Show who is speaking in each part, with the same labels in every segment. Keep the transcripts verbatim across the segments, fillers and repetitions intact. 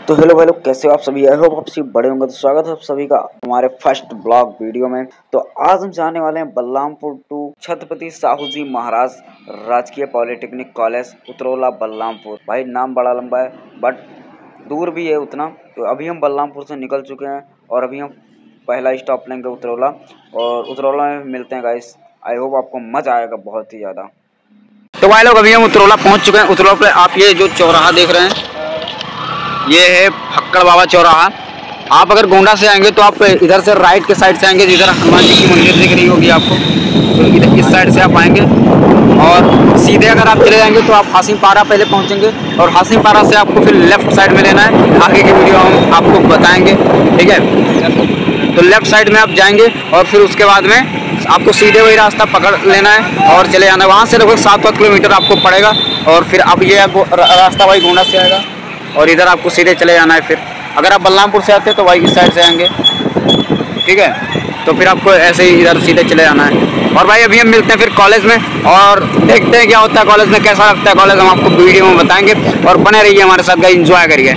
Speaker 1: तो हेलो भाई लोग, कैसे हो आप सभी? आई होप आप सभी बड़े होंगे। तो स्वागत है आप सभी का हमारे फर्स्ट ब्लॉग वीडियो में। तो आज हम जाने वाले हैं बलरामपुर टू छत्रपति साहू जी महाराज राजकीय पॉलिटेक्निक कॉलेज उतरौला बलरामपुर। भाई नाम बड़ा लंबा है बट दूर भी है उतना। तो अभी हम बलरामपुर से निकल चुके हैं और अभी हम पहला स्टॉप लेंगे उतरौला, और उतरौला में मिलते हैं गाइस। आई होप आपको मजा आएगा बहुत ही ज्यादा। तो भाई लोग अभी हम उतरौला पहुंच चुके हैं। उतरौला पे आप ये जो चौराहा देख रहे हैं, ये है फक्कड़ बाबा चौराहा। आप अगर गोंडा से आएंगे तो आप इधर से राइट के साइड से आएंगे, जिधर हनुमान जी की मंदिर दिख रही होगी आपको, तो इधर इस साइड से आप आएंगे और सीधे अगर आप चले जाएंगे तो आप हासिम पारा पहले पहुंचेंगे, और हासिम पारा से आपको फिर लेफ्ट साइड में लेना है। आगे की वीडियो हम आपको बताएंगे, ठीक है। तो लेफ्ट साइड में आप जाएंगे और फिर उसके बाद में आपको सीधे वही रास्ता पकड़ लेना है और चले जाना है। वहाँ से लगभग सात आठ किलोमीटर आपको पड़ेगा, और फिर अब ये आपको रास्ता वही गोंडा से आएगा और इधर आपको सीधे चले जाना है। फिर अगर आप बलरामपुर से आते हैं तो भाई इस साइड से आएंगे, ठीक है। तो फिर आपको ऐसे ही इधर सीधे चले जाना है। और भाई अभी हम मिलते हैं फिर कॉलेज में और देखते हैं क्या होता है कॉलेज में, कैसा लगता है कॉलेज, हम आपको वीडियो में बताएंगे। और बने रहिए हमारे साथ गाइस, एंजॉय करिए।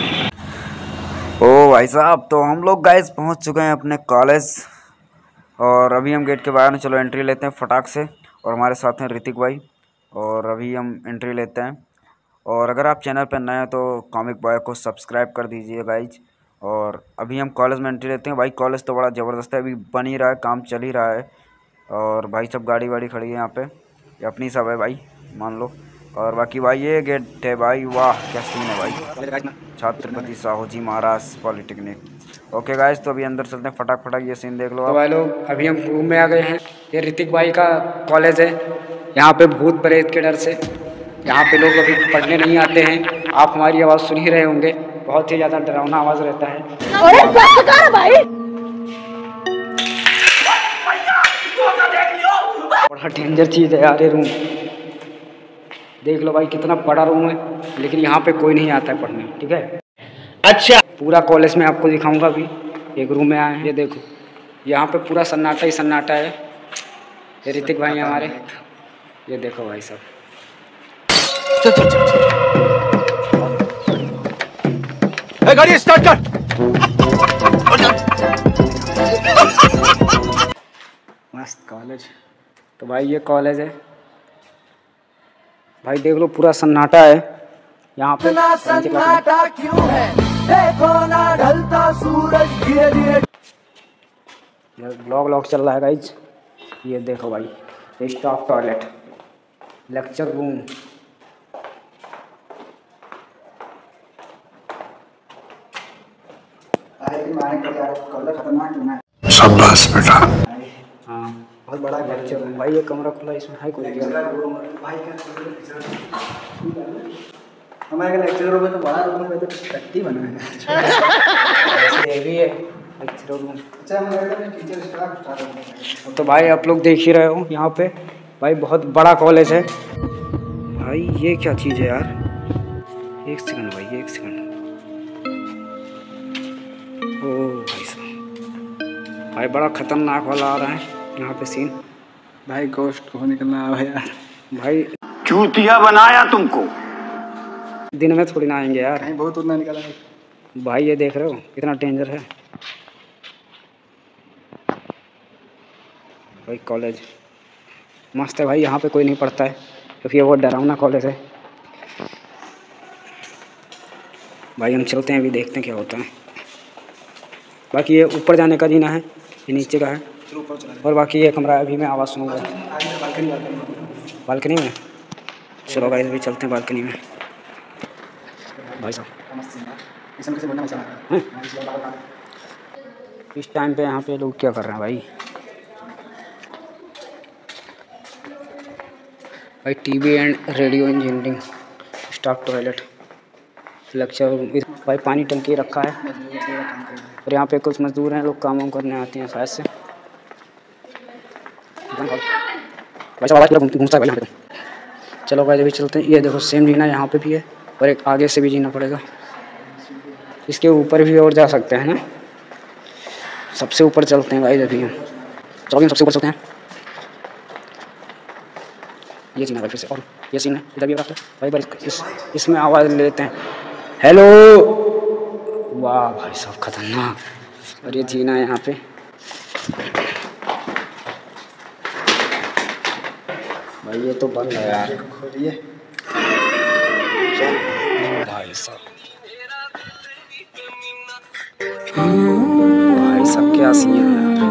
Speaker 1: ओ भाई साहब, तो हम लोग गाइस पहुँच चुके हैं अपने कॉलेज, और अभी हम गेट के बाहर में चलो एंट्री लेते हैं फटाक से। और हमारे साथ हैं ऋतिक भाई, और अभी हम एंट्री लेते हैं। और अगर आप चैनल पर नए हैं तो कॉमिक बॉय को सब्सक्राइब कर दीजिए गाइज। और अभी हम कॉलेज में एंट्री लेते हैं। भाई कॉलेज तो बड़ा ज़बरदस्त है, अभी बन ही रहा है, काम चल ही रहा है। और भाई सब गाड़ी वाड़ी खड़ी है यहाँ पे, ये अपनी सब है भाई मान लो। और बाकी भाई ये गेट है भाई, वाह क्या सीन है भाई, Chhatrapati Shahu ji Maharaj polytechnic. Okay guys, तो अभी अंदर चलते हैं फटाक फटाक, ये सीन देख लो।
Speaker 2: तो भाई लोग अभी हम रूम में आ गए हैं। ये ऋतिक भाई का कॉलेज है। यहाँ पे भूत प्रेत के डर से यहाँ पे लोग अभी पढ़ने नहीं आते हैं। आप हमारी आवाज़ सुन ही रहे होंगे, बहुत ही ज़्यादा डरावना आवाज़ रहता है।
Speaker 3: अरे भाई
Speaker 2: बड़ा डेंजर चीज़ है यार ये रूम। देख लो भाई कितना बड़ा रूम है, लेकिन यहाँ पे कोई नहीं आता है पढ़ने, ठीक है।
Speaker 3: अच्छा,
Speaker 2: पूरा कॉलेज में आपको दिखाऊंगा। अभी एक रूम में आए हैं, ये देखो यहाँ पे पूरा सन्नाटा ही सन्नाटा है। ये ऋतिक भाई हमारे, ये देखो भाई सब।
Speaker 3: चल चल चल ए, गाड़ी स्टार्ट कर।
Speaker 2: मस्त कॉलेज। तो भाई ये कॉलेज है भाई, देख लो पूरा सन्नाटा है यहाँ पे।
Speaker 3: सन्नाटा क्यों है, देखो ना ढलता सूरज धीरे धीरे।
Speaker 2: ब्लॉग व्लॉग चल रहा है गाइज। ये देखो भाई स्टाफ टॉयलेट, लेक्चर रूम।
Speaker 4: शाबाश बेटा।
Speaker 2: हाँ बहुत बड़ा लेक्चर रूम भाई। ये कमरा खुला, इसमें है कोई
Speaker 5: हमारे लेक्चर रूम में तो बड़ा रूम में तो टट्टी बना है।
Speaker 2: ये भी है लेक्चर रूम।
Speaker 5: अच्छा हम टीचर स्टाफ स्टार्ट।
Speaker 2: तो भाई आप लोग देख ही रहे हो यहाँ पे भाई बहुत बड़ा कॉलेज है भाई। ये क्या चीज़ है यार, एक सेकंड भाई, एक सेकंड। ओ भाई साहब, भाई बड़ा खतरनाक वाला आ रहा है यहाँ पे सीन।
Speaker 5: भाई गोश्त को निकलना है यार।
Speaker 2: भाई
Speaker 4: चूतिया बनाया तुमको।
Speaker 2: दिन में थोड़ी ना आएंगे यार।
Speaker 5: कहीं बहुत उतना निकला है
Speaker 2: भाई ये देख रहे हो कितना डेंजर है भाई। कॉलेज मस्त है भाई, यहाँ पे कोई नहीं पढ़ता है क्योंकि ये बहुत डरावना कॉलेज है भाई। हम चलते हैं अभी, देखते हैं क्या होता है। बाकी ये ऊपर जाने का जीना है, ये नीचे का है, और बाकी ये कमरा अभी मैं आवाज़ सुनूंगा बालकनी में। चलो भाई अभी चलते हैं बालकनी में भाई साहब। इस टाइम पे यहाँ पे लोग क्या कर रहे हैं भाई। भाई TV and radio engineering staff toilet lecture भाई। पानी टंकी रखा है, और यहाँ पे कुछ मजदूर हैं, लोग काम वाम करने आते हैं शायद से। भाई साहब आवाज़ पूरा घूमता है भाई यहाँ पे। चलो भाई अभी चलते हैं। ये देखो सेम जीना यहाँ पे भी है, और एक आगे से भी जीना पड़ेगा। इसके ऊपर भी और जा सकते हैं ना, सबसे ऊपर चलते हैं भाई अभी हम। चलो सबसे ऊपर चलते हैं। ये सीन है भाई फिर से, और ये सीन है इधर भी रखते हैं भाई। इस इसमें आवाज़ लेते हैं, हेलो वाह भाई साहब खतरनाक। और ये जीना है यहाँ पे। भाई ये तो बंद है यार।
Speaker 5: खोलिए
Speaker 2: भाई साहब भाई सब क्या सीन है यार।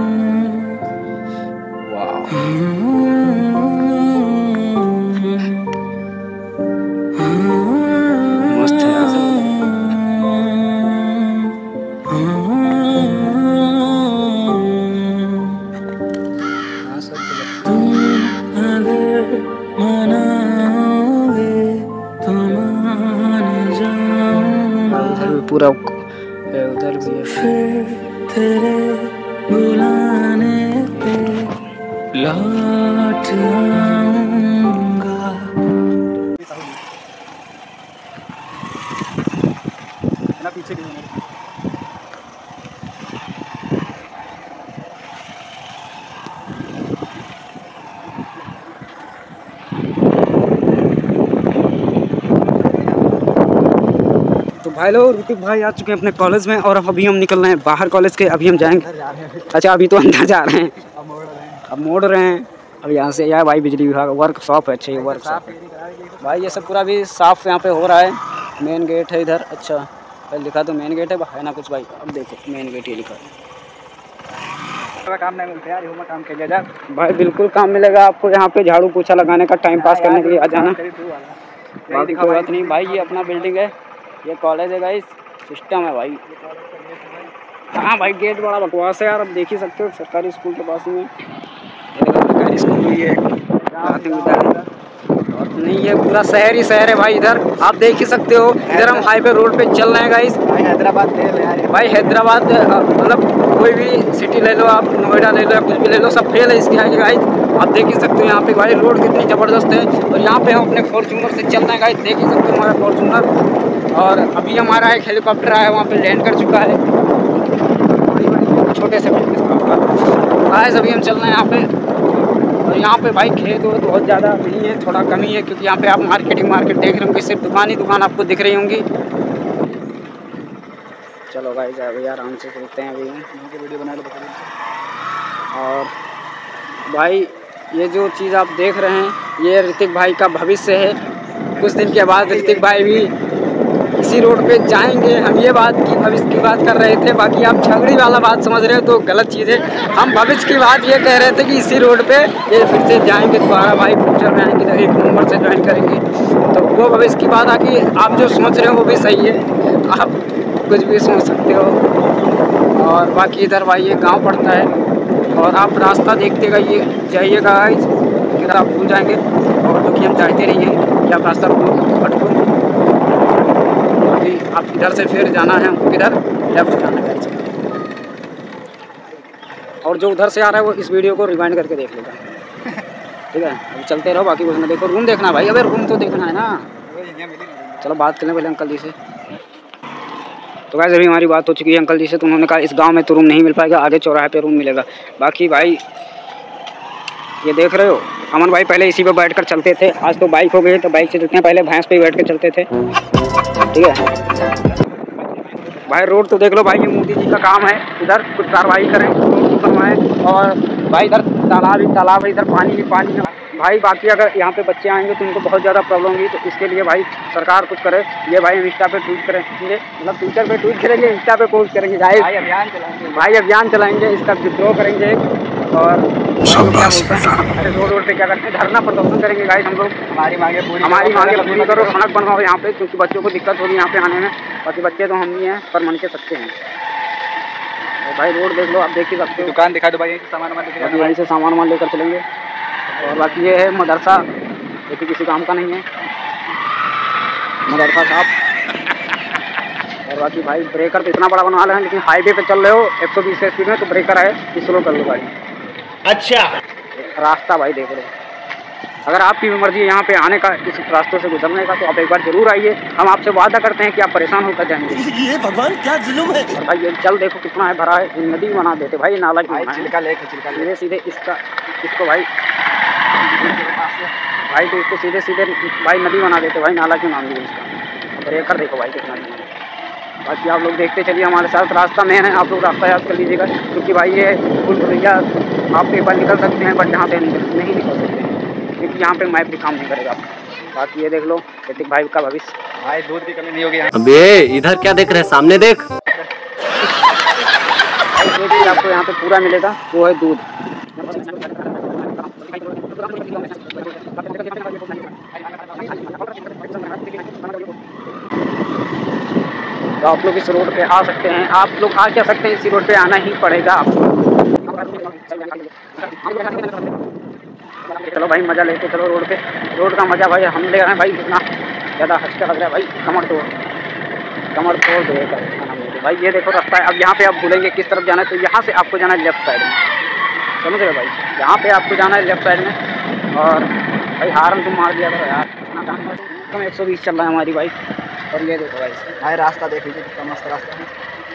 Speaker 2: वाह मस्त है यार। पूरा उधर भी
Speaker 3: फिर तेरे बुलाने पे लौट आऊंगा।
Speaker 5: पीछे
Speaker 2: तो भाई लोग ऋतिक भाई आ चुके हैं अपने कॉलेज में और अभी हम निकल रहे हैं बाहर कॉलेज के। अभी हम जाएंगे। अच्छा अभी तो अंदर जा रहे हैं। अब मोड़ रहे हैं। अब यहाँ से यार भाई बिजली विभाग वर्कशॉप है। अच्छा ये वर्कशॉप भाई ये सब पूरा भी साफ यहाँ पे हो रहा है। मेन गेट है इधर। अच्छा पहले लिखा तो मेन गेट है है ना कुछ भाई। अब देखो मेन गेट ये लिखा है।
Speaker 5: काम नहीं मिलता यार, ह्यूमन काम किया जा
Speaker 2: भाई बिल्कुल काम मिलेगा आपको यहाँ पे। झाड़ू पोछा लगाने का टाइम पास करने के लिए आ जाना। बाकी कोई बात नहीं भाई। ये अपना बिल्डिंग है। ये कॉलेज है गाइस। सिस्टम है भाई। हाँ भाई गेट बड़ा बकवास है यार। अब देख ही सकते हो सरकारी स्कूल के पास ही में। सरकारी स्कूल भी है नहीं है। पूरा शहर ही शहर है भाई इधर। आप देख ही सकते हो। इधर हम हाईवे रोड पे चल रहे हैं गाइस।
Speaker 5: हैदराबाद
Speaker 2: भाई हैदराबाद मतलब कोई भी सिटी ले लो आप, नोएडा ले लो या कुछ भी ले लो, सब फेल है इसके आगे गाइस। आप देख ही सकते हो यहाँ पे भाई रोड कितनी ज़बरदस्त है। और यहाँ पे हम अपने फॉर्चूनर से चल रहे हैं गाइस। देख ही सकते हो हमारा फॉर्चूनर। और अभी हमारा एक हेलीकॉप्टर आया वहाँ पे लैंड कर चुका है छोटे से गाइस। अभी हम चल रहे हैं यहाँ पे। और यहाँ पे भाई खेत वो बहुत ज़्यादा नहीं है, थोड़ा कमी है क्योंकि यहाँ पे आप मार्केट ही मार्केट देख रहे होंगे। सिर्फ दुकान ही दुकान आपको दिख रही होंगी। चलो भाई जाए भैया आराम से चलते हैं। अभी वीडियो बना लो। और भाई ये जो चीज़ आप देख रहे हैं ये ऋतिक भाई का भविष्य है। कुछ दिन के बाद ऋतिक भाई भी इसी रोड पे जाएंगे। हम ये बात की भविष्य की बात कर रहे थे। बाकी आप झगड़ी वाला बात समझ रहे हो तो गलत चीज़ है। हम भविष्य की बात ये कह रहे थे कि इसी रोड पे ये फिर से जाएंगे दोबारा भाई। फ्यूचर में आएंगे तो एक नंबर से ज्वाइन करेंगे। तो वो भविष्य की बात आके आप जो सोच रहे हो वो भी सही है। आप कुछ भी सोच सकते हो। और बाकी इधर भाई ये गाँव पड़ता है। और आप रास्ता देखते जाइए जाइएगा गाइस। इधर आप भूल जाएंगे और तो कि हम चाहते नहीं हैं कि आप रास्ता भटको। अभी आप इधर से फिर जाना है हमको किधर लेफ्ट जाना है। और जो उधर से आ रहा है वो इस वीडियो को रिवाइंड करके देख लेगा। ठीक है अभी चलते रहो। बाकी कुछ ना देखो। रूम देखना भाई। अबे रूम तो देखना है ना। चलो बात करने पहले अंकल जी से। तो वैसे अभी हमारी बात हो चुकी है अंकल जी से। तो उन्होंने कहा इस गांव में तो रूम नहीं मिल पाएगा, आगे चौराहे पे रूम मिलेगा। बाकी भाई ये देख रहे हो अमन भाई पहले इसी पे बैठ कर चलते थे। आज तो बाइक हो गई तो बाइक से चलते हैं। पहले भैंस पे बैठ कर चलते थे। ठीक है भाई रोड तो देख लो भाई। ये मोदी जी का काम है। इधर कुछ कार्रवाई करें बनवाएं। और भाई इधर तालाब ही तालाब है। इधर पानी ही पानी है भाई। बाकी अगर यहाँ पे बच्चे आएंगे तो उनको बहुत ज़्यादा प्रॉब्लम होगी। तो इसके लिए भाई सरकार कुछ करे। ये भाई हम इंस्टा पे ट्वीट करेंगे, मतलब ट्विटर पे ट्वीट करेंगे, इंस्टा पे पोस्ट करेंगे भाई अभियान चलाएंगे। भाई अभियान चलाएंगे। इसका विद्रोह करेंगे। और रोड रोड पे क्या करते हैं धरना प्रदर्शन करेंगे गाइस। हम लोग हमारी मांगे पूरी हमारी मांगे पूरी करो। सड़क बनवाओ यहाँ पे क्योंकि बच्चों को दिक्कत होगी यहाँ पे आने में। बाकी बच्चे तो हम ही हैं पर मन के सकते हैं। तो भाई रोड देख लो। आप देख ही सकते हो।
Speaker 5: दुकान दिखा दो भाई। सामान वामान दिखा
Speaker 2: यहीं से सामान वामान लेकर चलेंगे। और बाकी ये है मदरसा जो कि किसी काम का नहीं है मदरसा साहब। और बाकी भाई ब्रेकर तो इतना बड़ा बना रहे हैं लेकिन हाईवे पे चल रहे हो एक सौ बीस की स्पीड में तो ब्रेकर है स्लो कर लो गाड़ी।
Speaker 5: अच्छा
Speaker 2: रास्ता भाई देख लो। अगर आपकी भी मर्जी है यहाँ पे आने का इस रास्तों से गुजरने का तो आप एक बार जरूर आइए। हम आपसे वादा करते हैं कि आप परेशान होकर जाएंगे।
Speaker 5: ये भगवान क्या जुल्म है।
Speaker 2: और भाई ये जल देखो कितना है भरा है। नदी बना देते भाई नाला की
Speaker 5: छिलका लेके छिलका
Speaker 2: सीधे सीधे इसका इसको भाई भाई तो इसको सीधे सीधे भाई नदी बना देते भाई। नाला क्यों नाम दिया इसका। ब्रेकर देखो भाई कितना बाकी आप लोग देखते चलिए हमारे साथ। रास्ता मेन है, आप लोग रास्ता याद कर लीजिएगा, क्योंकि भाई ये पुल भैया आप एक बार निकल सकते हैं, बट यहाँ से नहीं नहीं निकल सकते हैं, क्योंकि यहाँ पे मैप भी काम नहीं करेगा। बाकी ये देख लो ऋतिक भाई का भविष्य।
Speaker 5: भाई दूध की कमी नहीं होगी।
Speaker 6: अबे इधर क्या देख रहे हैं, सामने देख।
Speaker 2: जो चीज़ आपको यहाँ पे पूरा मिलेगा वो है दूध। तो आप लोग इस रोड पे आ सकते हैं, आप लोग आ क्या सकते हैं, इसी रोड पे आना ही पड़ेगा आपको। चलो भाई मज़ा लेते चलो रोड पे, रोड का मज़ा भाई हम ले रहे हैं भाई। कितना ज़्यादा हंसका लग रहा है भाई, कमर तोड़ कमर तोड़ देगा भाई। ये देखो रास्ता है, अब यहाँ पे आप भूलेंगे किस तरफ जाना है, तो यहाँ से आपको जाना है लेफ्ट साइड में, समझ रहे भाई। यहाँ पे आपको जाना है लेफ्ट साइड में। और भाई हारन तुम मार दिया करो यार, कम एक सौ बीस चल रहा है हमारी बाइक। और ये देखो भाई
Speaker 5: भाई रास्ता देख लीजिए कितना मस्त रास्ता है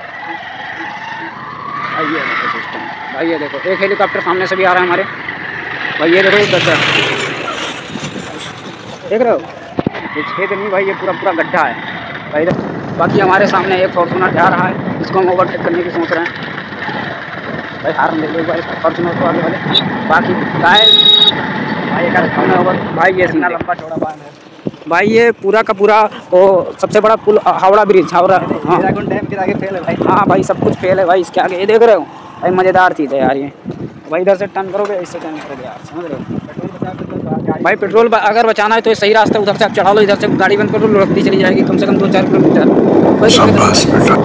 Speaker 2: भाई। ये देखो सिस्टम भाई, ये देखो एक हेलीकॉप्टर सामने से भी आ रहा है हमारे भाई। ये देखो गड्ढा देख रहे हो, ये छेद नहीं भाई, ये पूरा पूरा गड्ढा है भाई। बाकी हमारे सामने एक फॉर्चूनर जा रहा है, इसको हम ओवरटेक करने की सोच रहे हैं भाई। हारन देख लो भाई फॉर्चूनर को आगे वाले। बाकी गाय भाई ओवर भाई, ये
Speaker 5: इतना लंबा चौड़ा बांध है
Speaker 2: भाई। ये पूरा का पूरा वो सबसे बड़ा पुल हावड़ा ब्रिज, हावड़ा हाँ
Speaker 5: डैम के आगे फेल है भाई।
Speaker 2: हाँ भाई सब कुछ फेल है भाई इसके आगे। ये देख रहे हो भाई, मज़ेदार चीज़ है यार ये भाई। इधर से टर्न करोगे, इससे टर्न करोगे यार, समझ रहे हो भाई। पेट्रोल अगर बचाना है तो सही रास्ता, उधर से आप चढ़ा लो, इधर से गाड़ी बंद करो, लुढ़कती चली जाएगी कम से कम दो चार किलोमीटर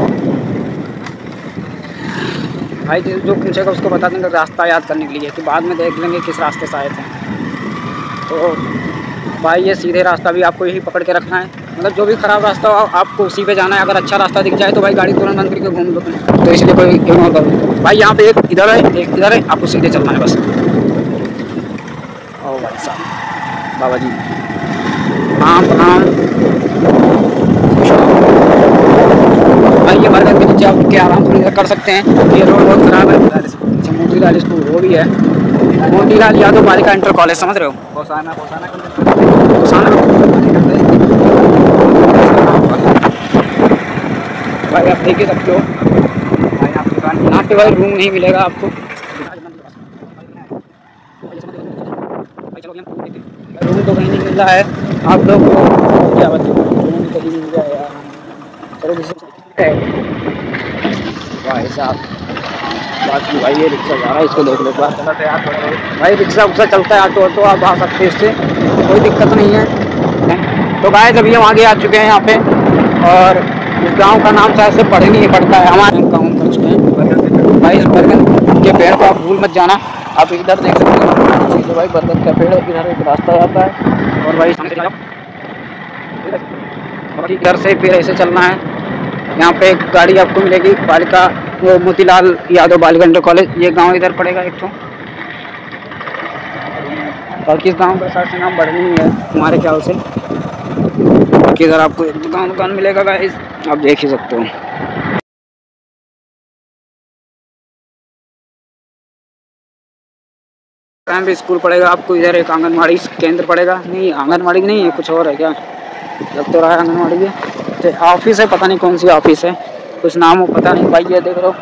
Speaker 2: भाई। जो पूछेगा उसको बता देंगे रास्ता याद करने के लिए, कि बाद में देख लेंगे किस रास्ते से आए थे। तो भाई ये सीधे रास्ता भी आपको यही पकड़ के रखना है, मतलब जो भी ख़राब रास्ता हो आपको उसी पे जाना है। अगर अच्छा रास्ता दिख जाए तो भाई गाड़ी तुरंत बंद करके घूम लो, तो इसलिए कोई इग्नोर करो भाई। यहाँ पे एक इधर है एक इधर है, आपको सीधे चलना है बस। ओ भाई साहब बाबा जी प्रणाम प्रणाम भाई। ये बरगद के नीचे आप के आराम से कर सकते हैं। ये रोड बहुत ख़राब है। अच्छा मोतीलाल स्कूल वो भी है, मोतीलाल यादव बालिका इंटर कॉलेज, समझ रहे हो।
Speaker 5: पोसाना पोसाना
Speaker 2: भाई आप देख ही सकते हो
Speaker 5: भाई आपकी दुकान
Speaker 2: यहाँ पे भाई रूम नहीं मिलेगा आपको, रूम तो कहीं नहीं मिल रहा है आप लोग को, क्या बताओ रूम कहीं नहीं मिल रहा है यार। चलो भाई साहब, बाकी भाई ये रिक्शा जा रहा है, इसको देख लो भाई। रिक्शा उक्सा चलता है, ऑटो ऑटो आप आ सकते हैं, इससे कोई दिक्कत नहीं है। तो गाइस अभी हम आगे आ चुके हैं यहाँ पे, और इस गांव का नाम शायद से पढ़े नहीं पड़ता है, हमारे गाँव कर चुके हैं भाई। इस बरगद के पेड़ को आप भूल मत जाना, आप इधर देख सकते हैं तो भाई बरगद का पेड़, इधर एक रास्ता जाता है, और भाई इधर से फिर ऐसे चलना है। यहाँ पे एक गाड़ी आपको मिलेगी, बालिका वो मोतीलाल यादव बालिका इंटर कॉलेज, ये गांव इधर पड़ेगा एक तो। बाकी इस गांव का शायद से नाम बढ़नी है हमारे ख्याल से। बाकी इधर आपको एक दुकान दुकान मिलेगा गाइस, आप देख ही सकते हो। प्राइमरी स्कूल पड़ेगा आपको इधर, एक आंगनवाड़ी केंद्र पड़ेगा, नहीं आंगनवाड़ी नहीं है, कुछ और है क्या, लग तो रहा है आंगनवाड़ी है। तो ऑफिस है, पता नहीं कौन सी ऑफिस है, कुछ नाम हो पता नहीं भाई। ये देख लो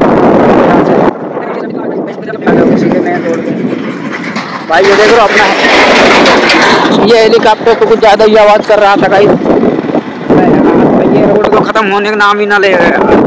Speaker 2: भाई, ये देख लो अपना है। ये हेलीकॉप्टर तो कुछ ज़्यादा ही आवाज़ कर रहा था भाई। ये रोड तो ख़त्म होने का नाम ही ना ले रहा है।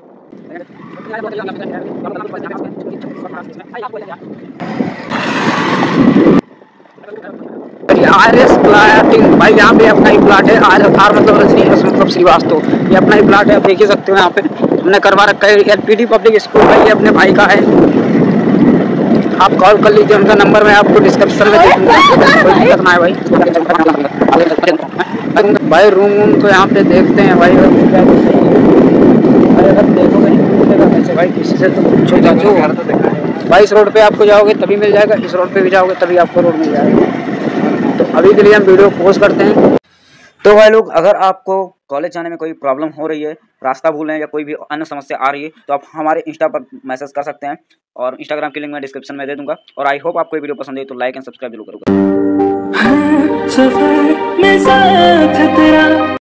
Speaker 2: आर एस प्लाटिंग भाई, यहाँ पे अपना ही प्लाट है। आर आर मतलब रजनी, एस मतलब श्रीवास्तव, ये अपना ही प्लाट है, आप देख ही सकते हो। यहाँ पे हमने करवा रखा है L P D public school भाई, ये अपने भाई का है। आप कॉल कर लीजिए, उनका नंबर मैं आपको डिस्क्रिप्शन में दे दूँगा, कोई दिक्कत ना है भाई। भाई रूम वूम तो यहाँ पे देखते हैं भाई, अगर देखोगे नहीं भाई किसी से तो पूछो जाचो भाई। इस रोड पे आपको जाओगे तभी मिल जाएगा, इस रोड पे भी जाओगे तभी आपको रोड मिल जाएगा। तो अभी के लिए हम वीडियो पोस्ट करते हैं।
Speaker 1: तो भाई लोग, अगर आपको कॉलेज जाने में कोई प्रॉब्लम हो रही है, रास्ता भूल हैं या कोई भी अन्य समस्या आ रही है, तो आप हमारे इंस्टा पर मैसेज कर सकते हैं, और इंस्टाग्राम की लिंक मैं डिस्क्रिप्शन में दे दूंगा। और आई होप आपको ये वीडियो पसंद है, तो लाइक एंड सब्सक्राइब जरूर करोगे।